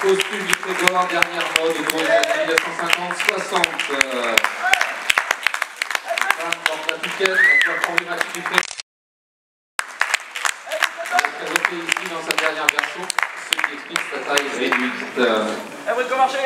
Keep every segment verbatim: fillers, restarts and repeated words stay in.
costume du Trégor, dernière mode autour des années mille neuf cent cinquante soixante. Euh, femme porte la piquette, la coiffe emblématique du Trégor. Elle est présentée ici dans sa dernière version, ce qui explique sa taille réduite. Euh, Eh, vous êtes marcher.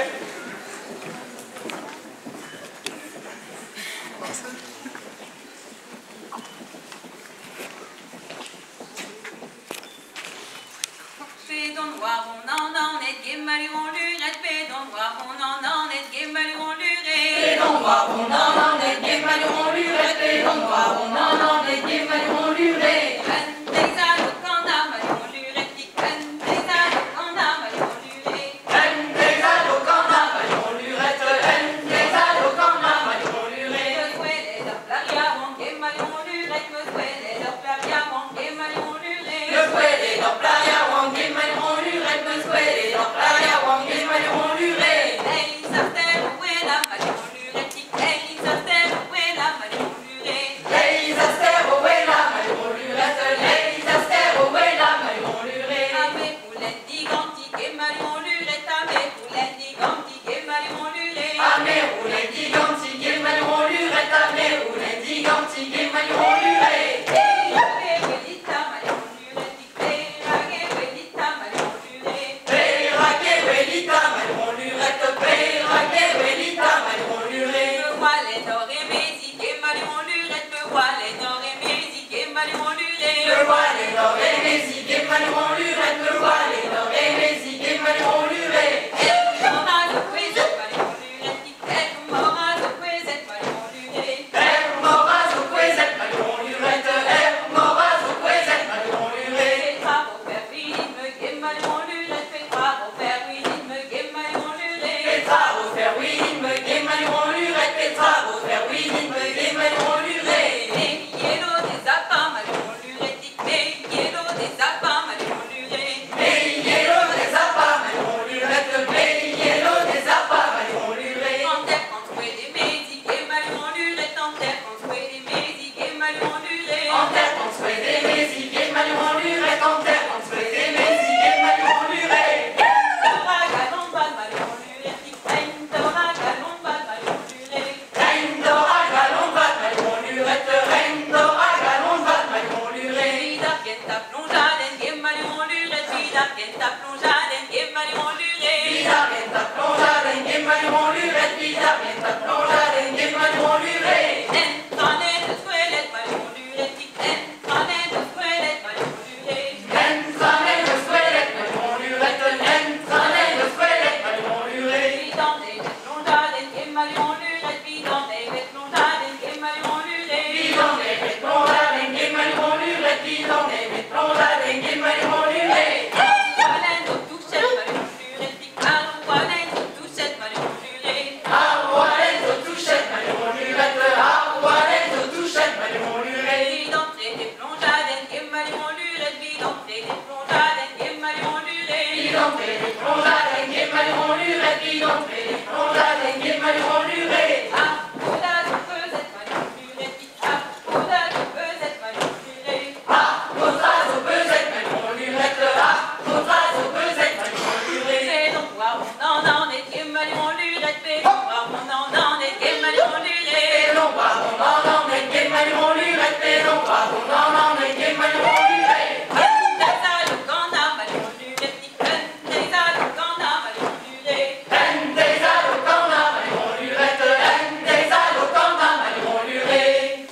Pédon noir, on en en est guémalu en lurette. Pédon noir, on en en est guémalu en lurette. Pédon noir, on en en est guémalu en lurette. Pédon noir, on en en est guémalu en lurette. Des ados qu'on a mal en lurette. Des ados qu'on a mal en lurette. Des ados qu'on a mal en lurette. Des ados qu'on a mal en lurette. Me suele dar plaria, on guémalu en lurette. Me suele dar plaria, on guémalu en lurette. Le suele dans playa, on guémalu en lurette. Le suele dans playa, on guémalu en lurette. Elisa Stella, où est la mal en lurette? Elisa Stella, où est la mal en lurette? Elisa Stero, où est la mal en lurette? Elisa Stero, où est la mal en lurette? Ame poulettes gigantiques et mal en lurette. Ame poulettes gigantiques et mal en lurette. Ame roulette gigantique et mal en lurette. Ame roulette gigantique et mal en lurette. Perraguelita mal en lurette. Perraguelita mal en lurette. Perraguelita mal en lurette. Perraguelita mal en lurette. Me voiles d'or et mésique et mal en lurette. Me voiles d'or et mésique et mal en lurette. Le voile d'or et mésique et mal en lurette. Le voile d'or et mésique et mal en lurette. Morale poésette mal en lurette. Morale poésette mal en lurette. Air moraz au couezette mal en lurette. Air moraz au couezette mal en lurette. Petra Robert William Gay mal en lurette. Petra Robert William Gay mal en lurette. Petra refaire Willy me gué mal en lurette. Petra refaire Willy me gué mal en lurette. Mais yellow des appâts mal en lurette. Mais yellow des appâts mal en lurette. Mais yellow des appâts mal en lurette. Mais yellow des appâts mal en lurette. En terre quand trouver des mésiques et mal en lurette. En terre quand trouver des mésiques et mal en lurette. En terre qu'on se fait des mésiques et mal en lurette. En terre qu'on se fait des mésiques et mal en lurette. Tora galon bal mal en lurette. Tora galon bal mal en lurette. Reine d'ora galon bat mal en lurette. Reine d'ora galon bat mal en lurette. Vida pienta plongeade gay mal en lurette. Vida pienta plongeade gay mal en lurette. Vida venta plongada en gué mal en lurette. Vida venta plongada en gué mal en lurette. Entraîné de squelette mal en lurette. Entraîné de squelette mal en lurette. Entraîné de squelette mal en lurette. Entraîné de squelette mal en lurette. Vidant des bêtes plongeade gay mal en lurette. Vidant des bêtes plongeade gay mal en lurette. Bidon des bêtes plongades en gué mal en lurette. Bidon des bêtes plongades en gué mal en lurette. Wallen de touchette mal en lurette. Wallen de touchette mal en lurette. Arroilette de touchette mal en lurette. Arroilette de touchette mal en lurette. Videntrer des plongeades gay mal en lurette. Videntrer des plongeades gay mal en lurette. Bidon des plongades en gué mal en lurette. Bidon des plongades en gué mal en lurette. Ah, Oda de pesette mal en lurette. Ah, Oda de pesette mal en lurette. Ah, faudra au pesette mal en lurette. Ah, faudra au pesette mal en lurette. C'est donc voir on en en est gay mal en lurette. C'est donc voir on en en est gay mal en lurette. Et l'on va, on en en est gué mal en lurette. Et l'on va, on en en est gué mal en lurette. Des ados qu'on a mal en lurette. Des ados qu'on a mal en lurette. En des ados qu'on a mal en lurette. En des ados qu'on a mal en lurette.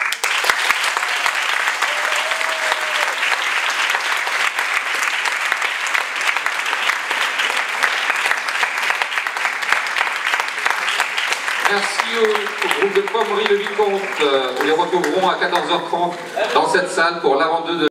Merci au, au groupe de Pommery Le Vicomte. Euh, nous les retrouverons à quatorze heures trente dans cette salle pour l'avant-deux de